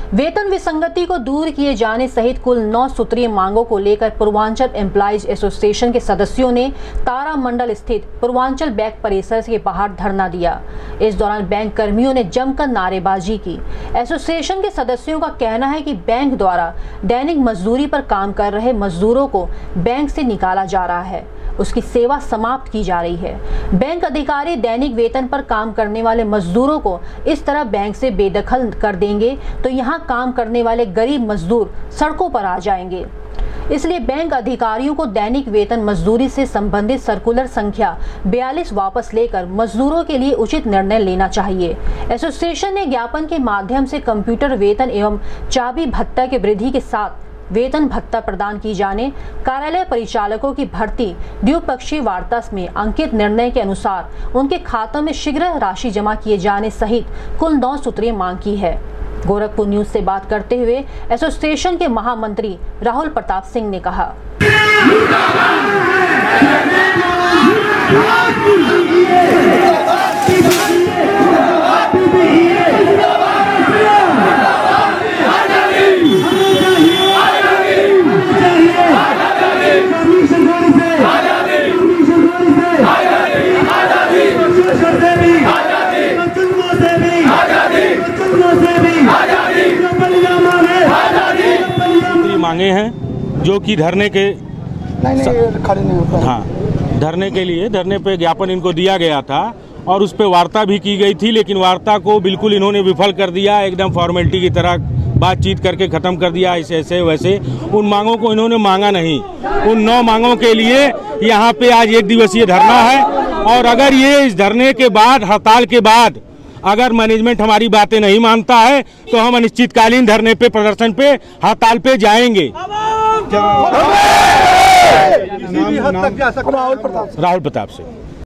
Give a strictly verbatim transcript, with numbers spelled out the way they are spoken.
वेतन विसंगति को दूर किए जाने सहित कुल नौ सूत्रीय मांगों को लेकर पूर्वांचल एम्प्लॉइज एसोसिएशन के सदस्यों ने तारामंडल स्थित पूर्वांचल बैंक परिसर के बाहर धरना दिया। इस दौरान बैंक कर्मियों ने जमकर नारेबाजी की। एसोसिएशन के सदस्यों का कहना है कि बैंक द्वारा दैनिक मजदूरी पर काम कर रहे मजदूरों को बैंक से निकाला जा रहा है, उसकी सेवा समाप्त की जा रही है। बैंक अधिकारी दैनिक वेतन पर काम करने वाले मजदूरों को इस तरह बैंक से बेदखल कर देंगे तो यहाँ काम करने वाले गरीब मजदूर सड़कों पर आ जाएंगे। इसलिए बैंक अधिकारियों को दैनिक वेतन मजदूरी से संबंधित सर्कुलर संख्या बयालीस वापस लेकर मजदूरों के लिए उचित निर्णय लेना चाहिए। एसोसिएशन ने ज्ञापन के माध्यम से कंप्यूटर वेतन एवं चाबी भत्ता के वृद्धि के साथ वेतन भत्ता प्रदान की जाने, कार्यालय परिचालकों की भर्ती द्विपक्षीय वार्ता में अंकित निर्णय के अनुसार उनके खातों में शीघ्र राशि जमा किए जाने सहित कुल नौ सूत्रीय मांग की है। गोरखपुर न्यूज से बात करते हुए एसोसिएशन के महामंत्री राहुल प्रताप सिंह ने कहा, मांगे हैं जो कि धरने के नहीं नहीं खाली नहीं होता। हाँ, धरने के लिए धरने पे ज्ञापन इनको दिया गया था और उस पे वार्ता भी की गई थी, लेकिन वार्ता को बिल्कुल इन्होंने विफल कर दिया। एकदम फॉर्मेलिटी की तरह बातचीत करके ख़त्म कर दिया। ऐसे ऐसे वैसे उन मांगों को इन्होंने मांगा नहीं। उन नौ मांगों के लिए यहाँ पे आज एक दिवसीय धरना है और अगर ये इस धरने के बाद, हड़ताल के बाद अगर मैनेजमेंट हमारी बातें नहीं मानता है तो हम अनिश्चितकालीन धरने पे, प्रदर्शन पे, हड़ताल पे जाएंगे। राहुल प्रताप राहुल प्रताप से।